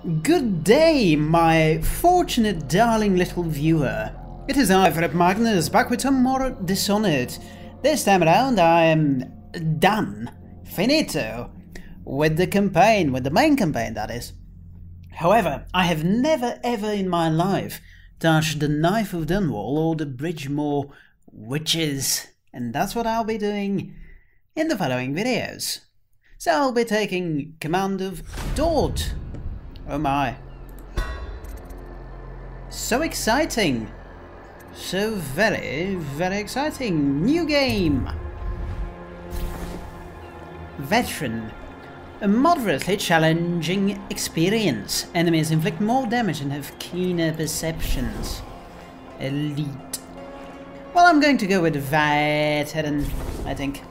Good day, my fortunate darling little viewer. It is I, Philip Magnus, back with some more Dishonored. This time around I am done, finito, with the campaign, with the main campaign that is. However, I have never ever in my life touched the Knife of Dunwall or the Bridgemore Witches, and that's what I'll be doing in the following videos. So I'll be taking command of Daud. Oh my. So exciting. So very, very exciting. New game. Veteran. A moderately challenging experience. Enemies inflict more damage and have keener perceptions. Elite. Well, I'm going to go with Veteran, I think.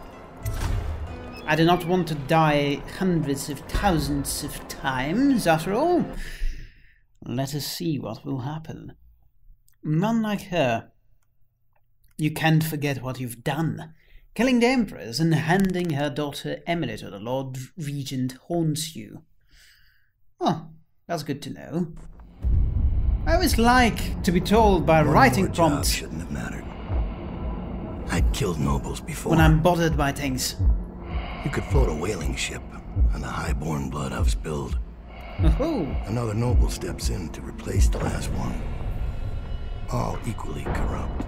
I do not want to die hundreds of thousands of times, after all. Let us see what will happen. None like her. You can't forget what you've done. Killing the Empress and handing her daughter Emily to the Lord Regent haunts you. Oh, that's good to know. I always like to be told by writing prompts. Shouldn't have mattered. I'd killed nobles before. When I'm bothered by things. You could float a whaling ship, and the high-born blood I've spilled. Oh. Another noble steps in to replace the last one. All equally corrupt.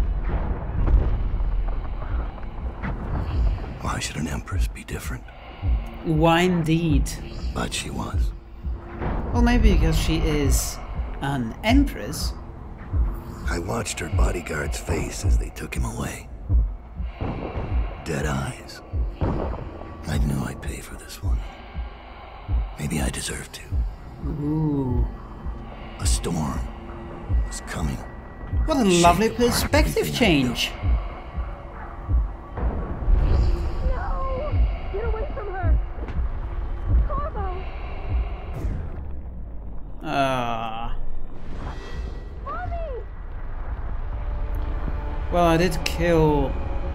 Why should an empress be different? Why indeed? But she was. Well, maybe because she is an empress. I watched her bodyguard's face as they took him away. Dead eyes. I knew I'd pay for this one. Maybe I deserve to. Ooh. A storm was coming. What a lovely perspective change. No! Get away from her! Corvo! Mommy! Well, I did kill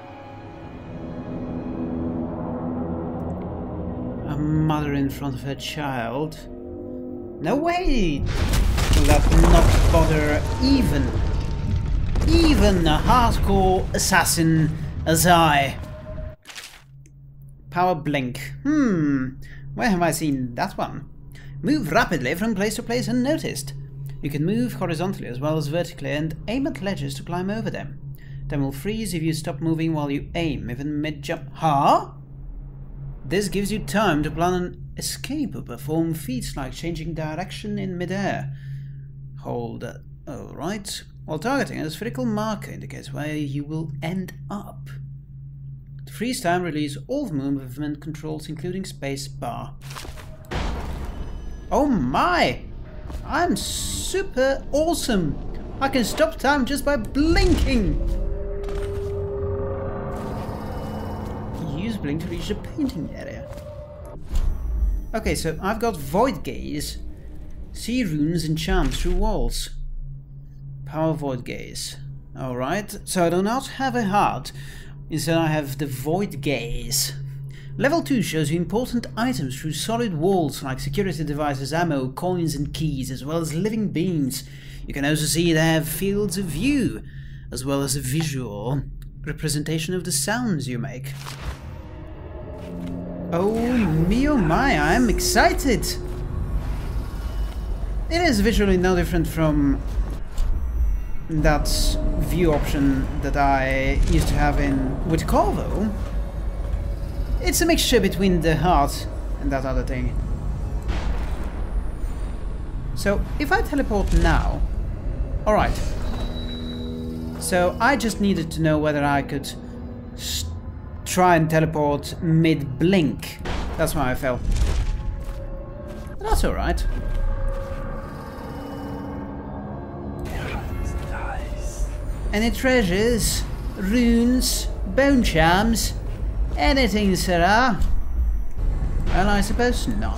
a mother in front of her child. No way! Will that not bother even a hardcore assassin as I? Power blink. Where have I seen that one? Move rapidly from place to place unnoticed. You can move horizontally as well as vertically and aim at ledges to climb over them. Them will freeze if you stop moving while you aim, even mid-jump. Huh? This gives you time to plan an escape or perform feats like changing direction in midair. Hold that. Alright. While targeting, a spherical marker indicates where you will end up. To freeze time, release all movement controls, including space bar. Oh my! I'm super awesome! I can stop time just by blinking! Use blink to reach the painting area. Okay, so I've got Void Gaze. See runes and charms through walls. Power Void Gaze. Alright, so I do not have a heart. Instead I have the Void Gaze. Level 2 shows you important items through solid walls like security devices, ammo, coins and keys, as well as living beings. You can also see they have fields of view, as well as a visual representation of the sounds you make. Oh me oh my, I'm excited! It is visually no different from that view option that I used to have with Corvo. It's a mixture between the heart and that other thing. So if I teleport now... Alright. So I just needed to know whether I could try and teleport mid-blink. That's why I fell. But that's alright. Any treasures, runes, bone charms, anything, sirrah? Well, I suppose not.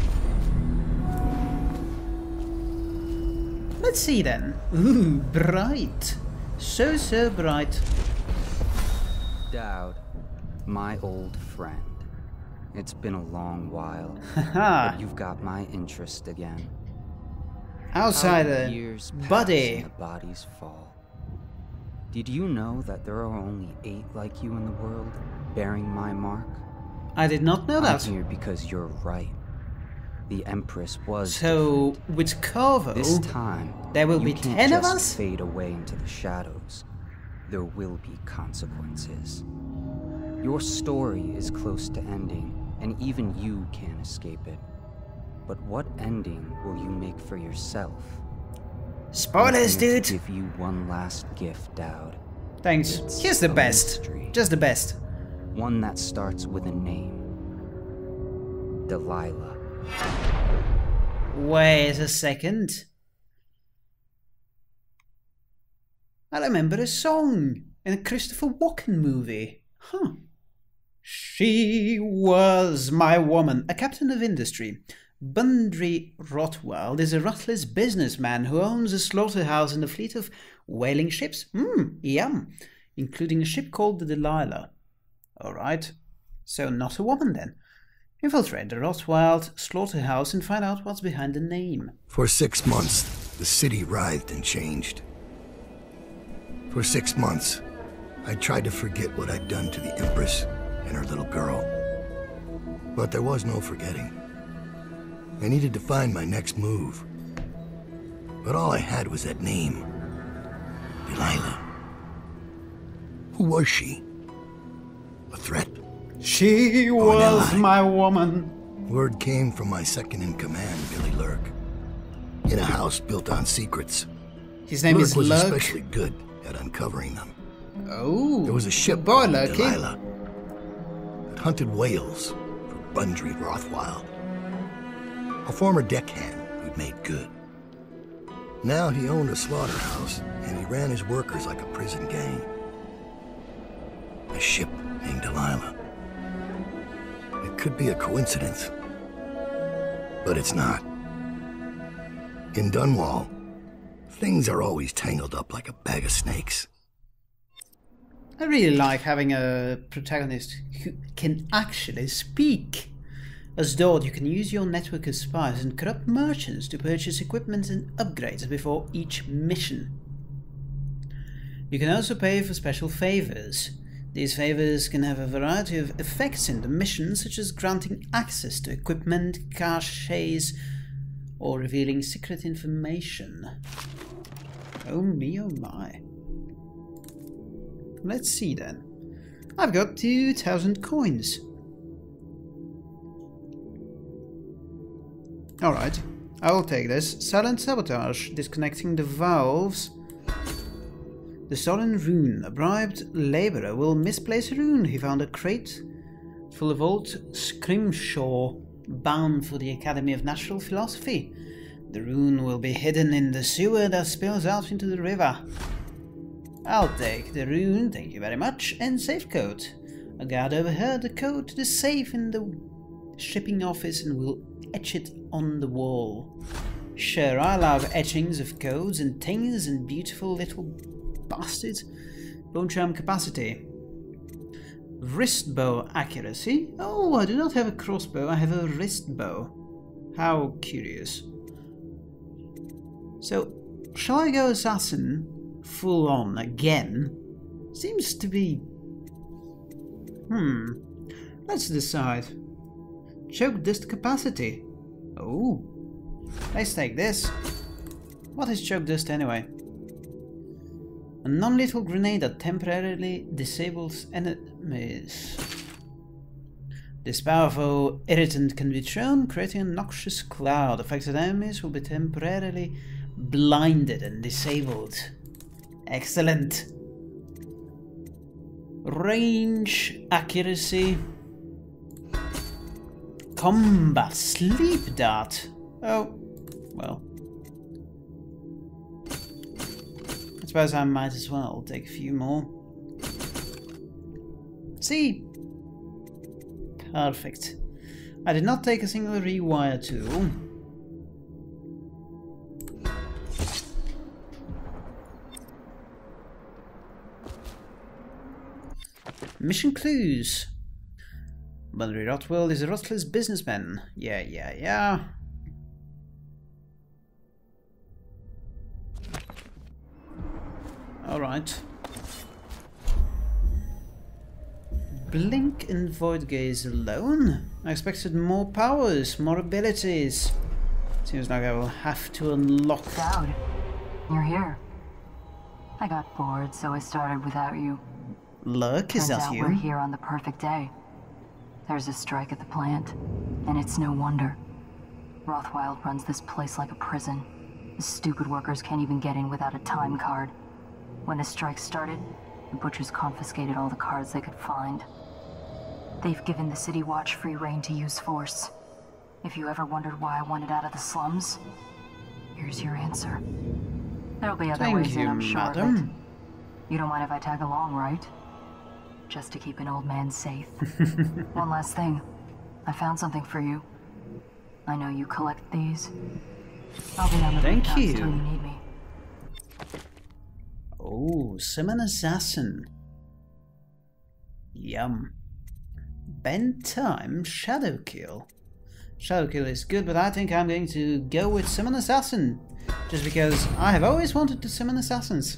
Let's see then. Ooh, bright. So bright. Daud, my old friend. It's been a long while, Haha. but you've got my interest again. Outsider. Years pass Buddy. and the bodies fall. Did you know that there are only 8 like you in the world, bearing my mark? I did not know that. I'm here because you're right. The Empress was So, different. with Corvo, This time, there will you be can't 10 of just us? fade away into the shadows. There will be consequences. Your story is close to ending, and even you can't escape it. But what ending will you make for yourself? Spoilers, I'm going dude! to give you one last gift, Daud. Thanks. It's Here's the a best. mystery. Just the best. One that starts with a name. Delilah. Wait a second. I remember a song in a Christopher Walken movie. Huh. She was my woman, a captain of industry. Bundry Rothwald is a ruthless businessman who owns a slaughterhouse and a fleet of whaling ships. Yum. Including a ship called the Delilah. Alright. So not a woman then. Infiltrate the Rothwald slaughterhouse and find out what's behind the name. For 6 months, the city writhed and changed. For 6 months, I tried to forget what I'd done to the Empress and her little girl. But there was no forgetting. I needed to find my next move. But all I had was that name. Delilah. Who was she? A threat? She was my woman. Word came from my second-in-command, Billy Lurk. In a house built on secrets. His name is was Lurk. especially good at uncovering them. Oh, There was a ship boy, called Lurky. Delilah that hunted whales for Bundry Rothwald. A former deckhand who'd made good. Now he owned a slaughterhouse, and he ran his workers like a prison gang. A ship named Delilah. It could be a coincidence, but it's not. In Dunwall, things are always tangled up like a bag of snakes. I really like having a protagonist who can actually speak. As Daud, you can use your network of spies and corrupt merchants to purchase equipment and upgrades before each mission. You can also pay for special favors. These favors can have a variety of effects in the mission, such as granting access to equipment, caches, or revealing secret information. Oh me, oh my. Let's see then. I've got 2,000 coins. Alright, I will take this. Silent sabotage, disconnecting the valves. The stolen rune. A bribed laborer will misplace a rune. He found a crate full of old scrimshaw bound for the Academy of Natural Philosophy. The rune will be hidden in the sewer that spills out into the river. I'll take the rune, thank you very much, and safe code. A guard overheard the code to the safe in the shipping office and will etch it on the wall. Sure, I love etchings of codes and things and beautiful little bastards. Bone charm capacity. Wrist bow accuracy. Oh, I do not have a crossbow, I have a wrist bow. How curious. So, shall I go assassin full on again? Seems to be... Let's decide. Choke dust capacity. Oh. Let's take this. What is choke dust anyway? A non-lethal grenade that temporarily disables enemies. This powerful irritant can be thrown, creating a noxious cloud. Affected enemies will be temporarily blinded and disabled. Excellent. Range, accuracy. Combat, sleep dart. Oh, well. I suppose I might as well take a few more. See? Perfect. I did not take a single rewire tool. Mission clues. But Rotwell is a ruthless businessman. Yeah. Alright. Blink and Void Gaze alone? I expected more powers, more abilities. Seems like I will have to unlock... Daud, you're here. I got bored, so I started without you. Look, is Turns that out you? we're here on the perfect day. There's a strike at the plant, and it's no wonder. Rothwild runs this place like a prison. The stupid workers can't even get in without a time card. When the strike started, the butchers confiscated all the cards they could find. They've given the City Watch free rein to use force. If you ever wondered why I wanted out of the slums, here's your answer. There'll be other ways in, I'm sure, madam. but you don't mind if I tag along, right? Just to keep an old man safe. One last thing. I found something for you. I know you collect these. I'll be on the Thank rooftops you. till you need me. Oh, summon assassin. Yum. Bend time, shadow kill. Shadow kill is good, but I think I'm going to go with summon assassin. Just because I have always wanted to summon assassins.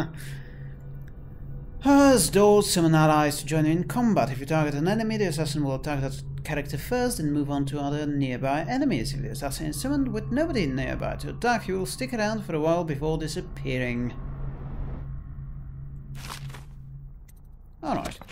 As Daud summon allies to join you in combat. If you target an enemy, the assassin will attack that character first and move on to other nearby enemies. If the assassin is summoned with nobody nearby to attack, he will stick around for a while before disappearing. Alright.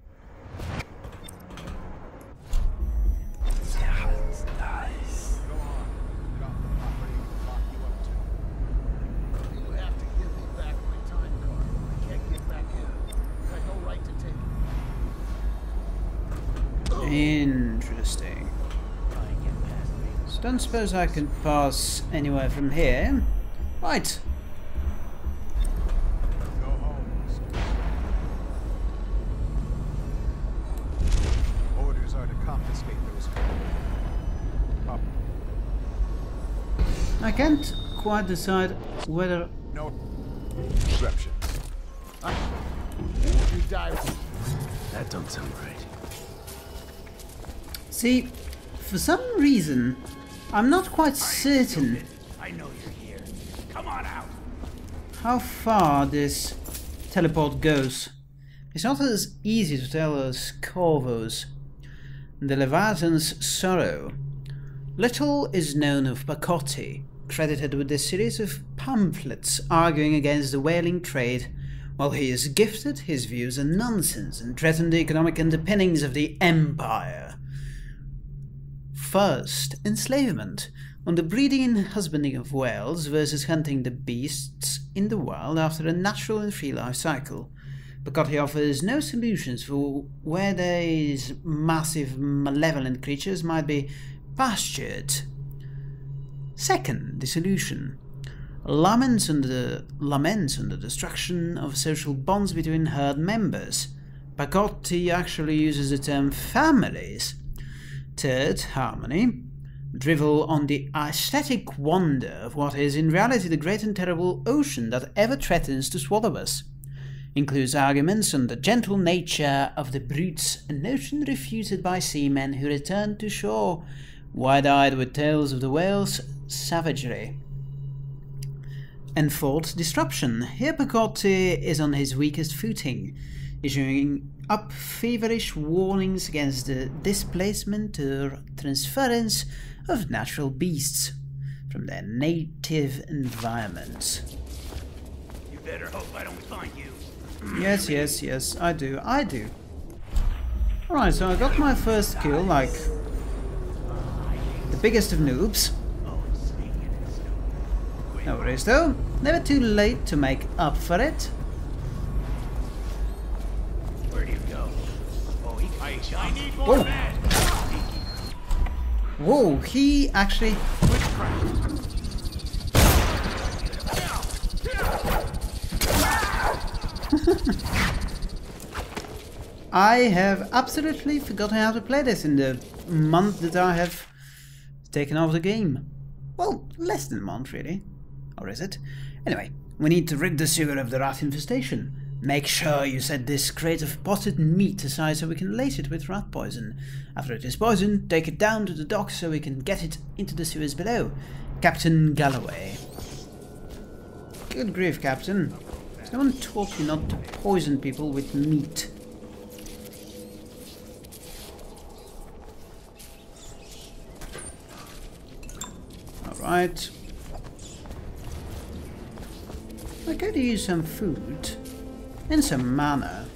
Interesting. So don't suppose I can pass anywhere from here. Right. Go home. Orders are to confiscate those. I can't quite decide whether... No disruption. You die. That don't sound right. See, for some reason, I'm not quite certain I know you're here. Come on out. how far this teleport goes. It's not as easy to tell as Corvo's. The Leviathan's Sorrow. Little is known of Bacotti, credited with a series of pamphlets arguing against the whaling trade. While he is gifted, his views are nonsense and threaten the economic underpinnings of the Empire. First, enslavement, on the breeding and husbanding of whales versus hunting the beasts in the wild after a natural and free life cycle. Bacotti offers no solutions for where these massive malevolent creatures might be pastured. Second, dissolution. Laments on the destruction of social bonds between herd members. Bacotti actually uses the term families. Third, harmony. Drivel on the aesthetic wonder of what is in reality the great and terrible ocean that ever threatens to swallow us. Includes arguments on the gentle nature of the brutes, a notion refuted by seamen who returned to shore, wide-eyed with tales of the whale's savagery. And fourth, disruption. Here Bacotti is on his weakest footing, issuing up feverish warnings against the displacement or transference of natural beasts from their native environments. You better hope I don't find you. Yes, I do. Alright, so I got my first kill, like the biggest of noobs. No worries though, never too late to make up for it. Where do you go? Oh, I need more men. Whoa, he actually... I have absolutely forgotten how to play this in the month that I have taken over the game. Well, less than a month really. Or is it? Anyway, we need to rid the sewer of the rat infestation. Make sure you set this crate of potted meat aside so we can lace it with rat poison. After it is poisoned, take it down to the dock so we can get it into the sewers below. Captain Galloway. Good grief, Captain. Someone taught you not to poison people with meat. Alright. I could use some food. And some mana.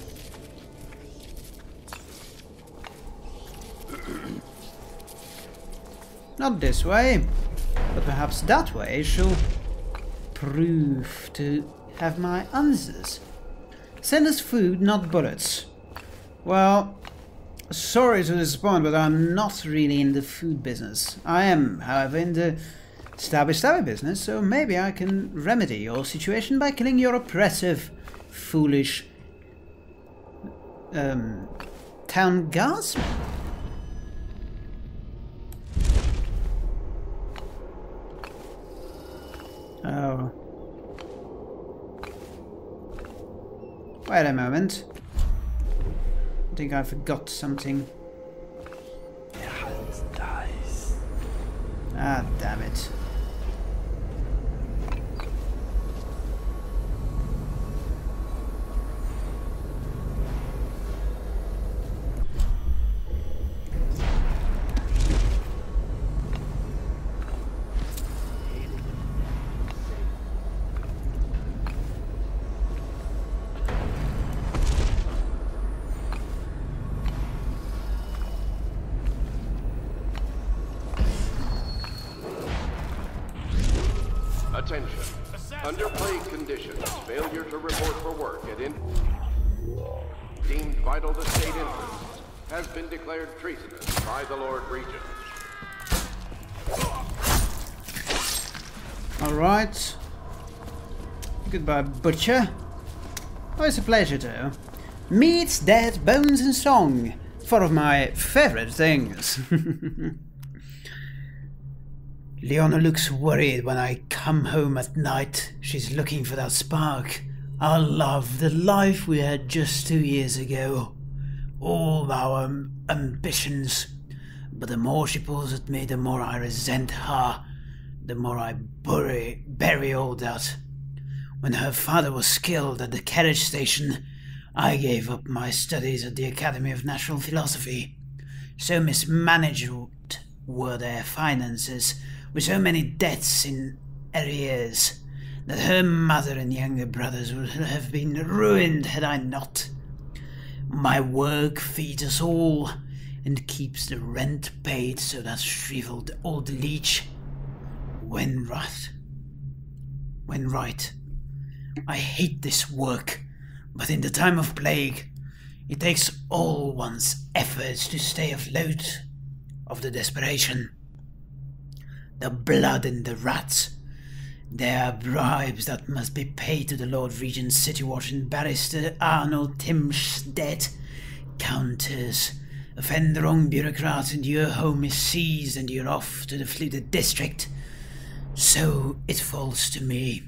Not this way, but perhaps that way shall prove to have my answers. Send us food, not bullets. Well, sorry to disappoint, but I'm not really in the food business. I am, however, in the stabby business, so maybe I can remedy your situation by killing your oppressive, foolish town guardsman. Oh. Wait a moment. I think I forgot something. Ah, damn it. Attention. Under plague conditions, failure to report for work at deemed vital to state interests has been declared treasonous by the Lord Regent. Alright. Goodbye, Butcher. Always a pleasure, too. Meat, dead, bones, and song. Four of my favorite things. Leona looks worried when I come home at night. She's looking for that spark. Our love, the life we had just 2 years ago. All our ambitions. But the more she pulls at me, the more I resent her. The more I bury all that. When her father was killed at the carriage station, I gave up my studies at the Academy of Natural Philosophy. So mismanaged were their finances, with so many debts in arrears, that her mother and younger brothers would have been ruined had I not. My work feeds us all, and keeps the rent paid, so that shriveled old leech, when right. I hate this work, but in the time of plague, it takes all one's efforts to stay afloat of the desperation. The blood and the rats. There are bribes that must be paid to the Lord Regent's City Watch and Barrister Arnold Timstead. Counters. Offend the wrong bureaucrats and your home is seized and you're off to the fluted district. So it falls to me.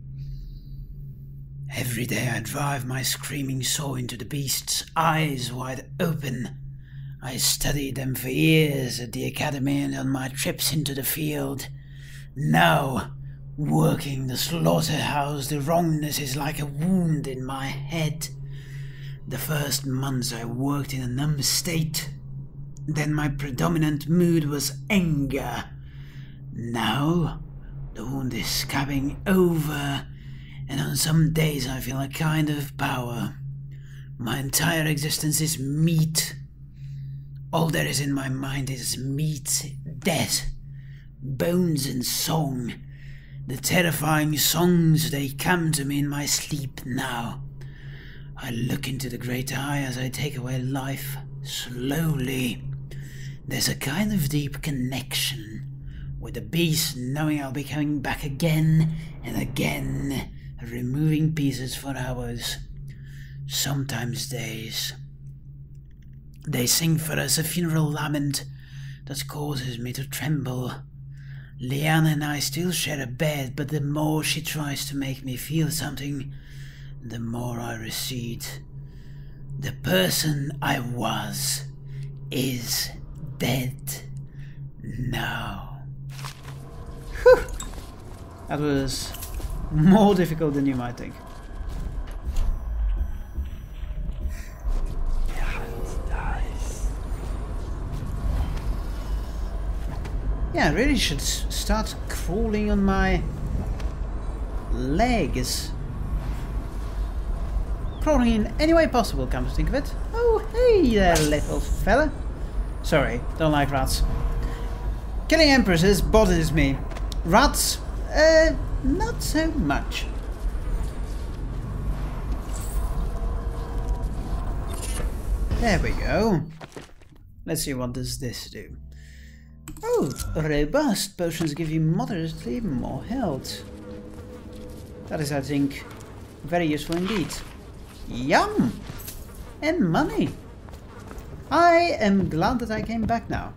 Every day I drive my screaming saw into the beast's eyes wide open. I studied them for years at the academy and on my trips into the field. Now, working the slaughterhouse, the wrongness is like a wound in my head. The first months I worked in a numb state. Then my predominant mood was anger. Now, the wound is scabbing over, and on some days I feel a kind of power. My entire existence is meat. All there is in my mind is meat, death, bones and song. The terrifying songs, they come to me in my sleep now. I look into the great eye as I take away life, slowly. There's a kind of deep connection with the beast, knowing I'll be coming back again and again, removing pieces for hours, sometimes days. They sing for us a funeral lament that causes me to tremble. Leanna and I still share a bed, but the more she tries to make me feel something, the more I recede. The person I was is dead now. Whew. That was more difficult than you might think. Yeah, I really should start crawling on my legs. Crawling in any way possible, come to think of it. Oh, hey there, little fella. Sorry, don't like rats. Killing empresses bothers me. Rats, not so much. There we go. Let's see, what does this do? Oh, robust potions give you moderately more health. That is, I think, very useful indeed. Yum! And money. I am glad that I came back now.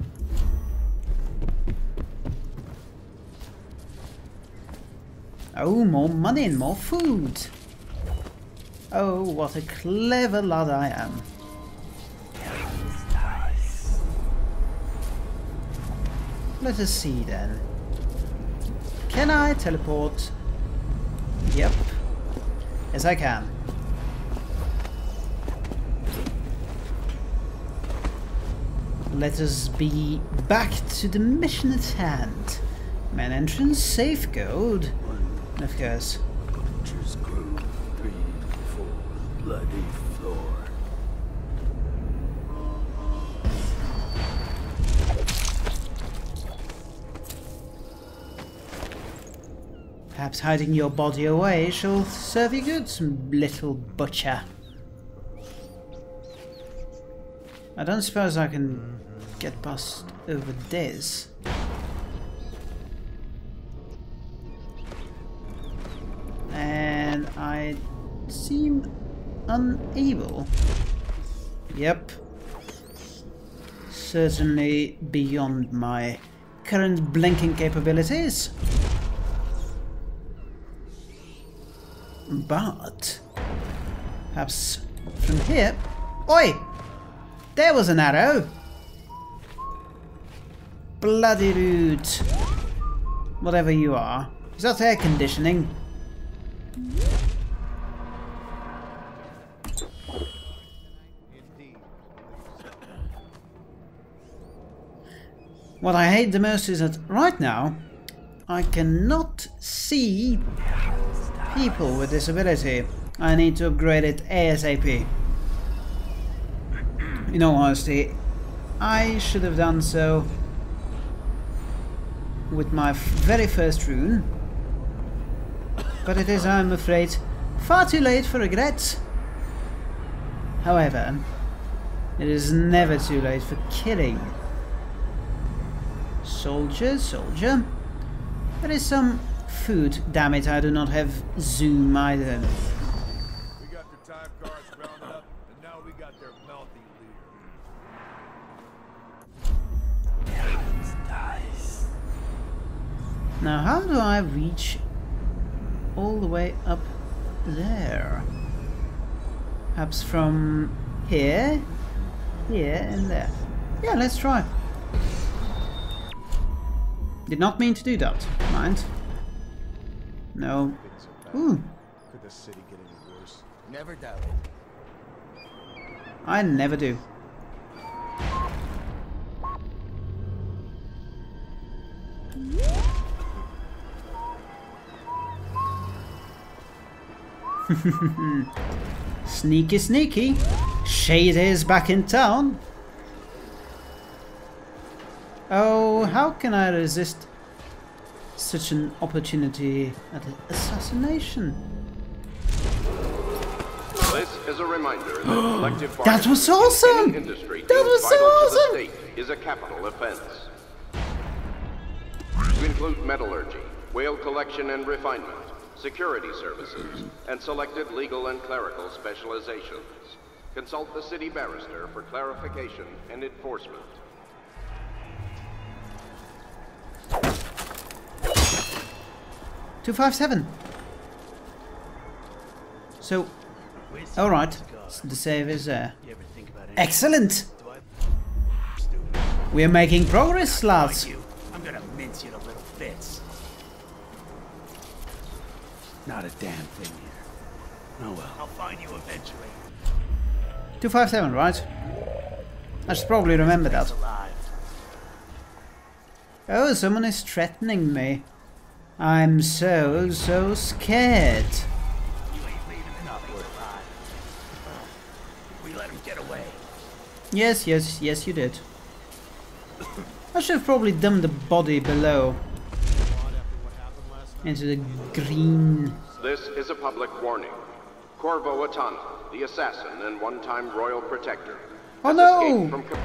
Oh, more money and more food. Oh, what a clever lad I am. Let us see then. Can I teleport? Yep. Yes, I can. Let us be back to the mission at hand. Main entrance, safe code. And of course. Butcher's Crew, 3, 4, bloody floor. Perhaps hiding your body away shall serve you good, little butcher. I don't suppose I can get past over this. And I seem unable. Yep. Certainly beyond my current blinking capabilities. But perhaps from here. Oi! There was an arrow! Bloody rude. Whatever you are. Is that air conditioning? What I hate the most is that right now I cannot see people with disability. I need to upgrade it ASAP. In all honesty, I should have done so with my very first rune, but it is, I'm afraid, far too late for regrets. However, it is never too late for killing. Soldier, soldier. There is some food. Damn it, I do not have zoom either. We got their time cards rounded up, and now we got their mouthy leader. Nice. Now, how do I reach all the way up there? Perhaps from here, here, and there. Yeah, let's try. Did not mean to do that, mind. No. Ooh. Could the city get any worse? Never doubt it. I never do. Sneaky, sneaky. Shade is back in town. Oh, how can I resist such an opportunity at assassination? This is a reminder that collective That was bargaining in awesome! any industry That deemed was so vital to the awesome! state is a capital offense. To include metallurgy, whale collection and refinement, security services, and selected legal and clerical specializations. Consult the city barrister for clarification and enforcement. $257. So, alright, the save is there. Excellent! We're making progress, lads. I'm gonna mince you to little bits. Not a damn thing here. Oh well. I'll find you eventually. 257, right? I should probably remember that. Oh, someone is threatening me. I'm so scared. You ain't leaving nothing alive. We let him get away. Yes, you did. I should have probably dumped the body below into the green. This is a public warning. Corvo Atana, the assassin and one-time royal protector, Oh has no! escaped from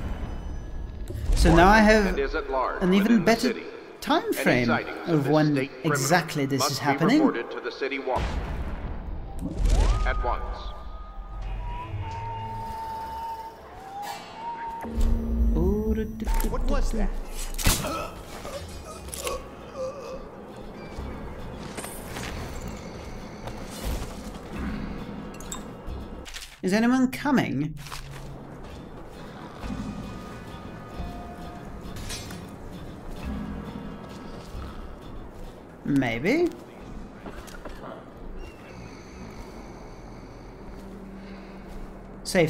So now I have is at large an even within the better city. time Any frame sightings of this when state criminal exactly this must is be happening. reported to the city wall at once. What was that? Is anyone coming? Maybe? Safe.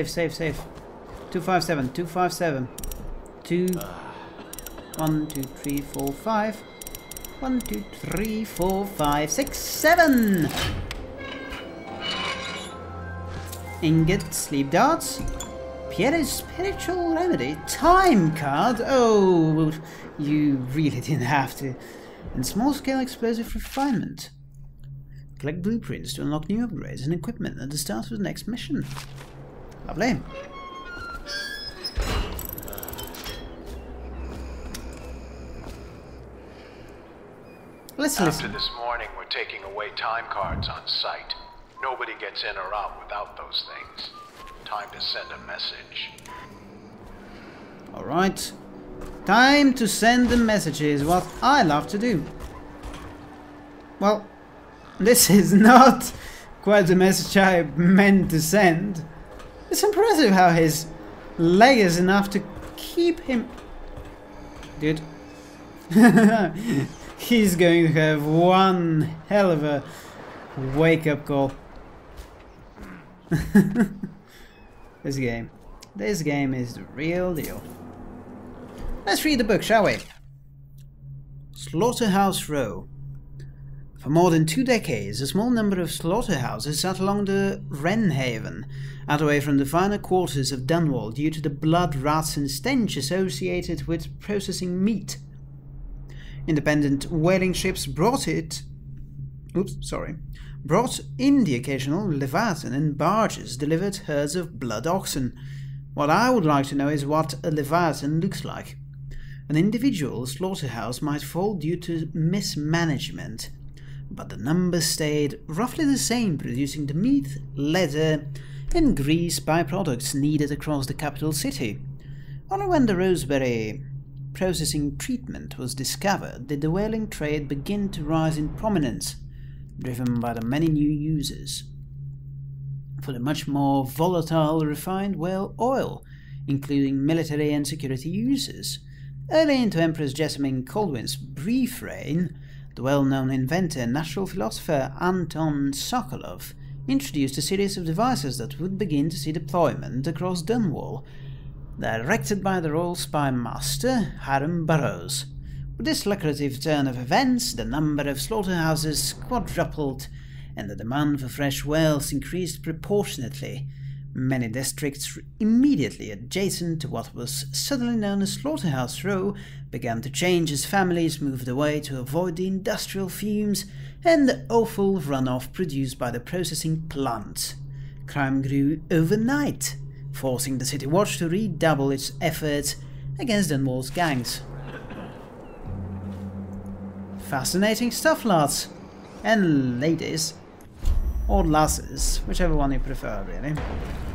257, 257. 2 1 2 3 4 5 1 2 3 4 5 6 7. Ingot, sleep darts, Pierre's spiritual remedy, time card. Oh, you really didn't have to. And small scale explosive refinement. Collect blueprints to unlock new upgrades and equipment at the start of the next mission. Lovely. Let's After listen. this morning, we're taking away time cards on site. Nobody gets in or out without those things. Time to send a message. Alright. Time to send the messages, what I love to do. Well, this is not quite the message I meant to send. It's impressive how his leg is enough to keep him... Dude. He's going to have one hell of a wake-up call. This game is the real deal. Let's read the book, shall we? Slaughterhouse Row. For more than 2 decades, a small number of slaughterhouses sat along the Wrenhaven, out away from the finer quarters of Dunwall due to the blood, rats and stench associated with processing meat. Independent whaling ships brought in the occasional Leviathan, and barges delivered herds of blood oxen. What I would like to know is what a Leviathan looks like. An individual slaughterhouse might fall due to mismanagement, but the numbers stayed roughly the same, producing the meat, leather and grease byproducts needed across the capital city. Only when the Roseberry processing treatment was discovered did the whaling trade begin to rise in prominence, driven by the many new users for the much more volatile refined whale oil, including military and security uses. Early into Empress Jessamine Colwyn's brief reign, the well-known inventor and natural philosopher Anton Sokolov introduced a series of devices that would begin to see deployment across Dunwall, directed by the Royal Spy Master Hiram Burroughs. With this lucrative turn of events, the number of slaughterhouses quadrupled, and the demand for fresh whales increased proportionately. Many districts immediately adjacent to what was suddenly known as Slaughterhouse Row began to change as families moved away to avoid the industrial fumes and the awful runoff produced by the processing plants. Crime grew overnight, forcing the City Watch to redouble its efforts against Dunwall's gangs. Fascinating stuff, lads. And ladies. Or lasses, whichever one you prefer, really.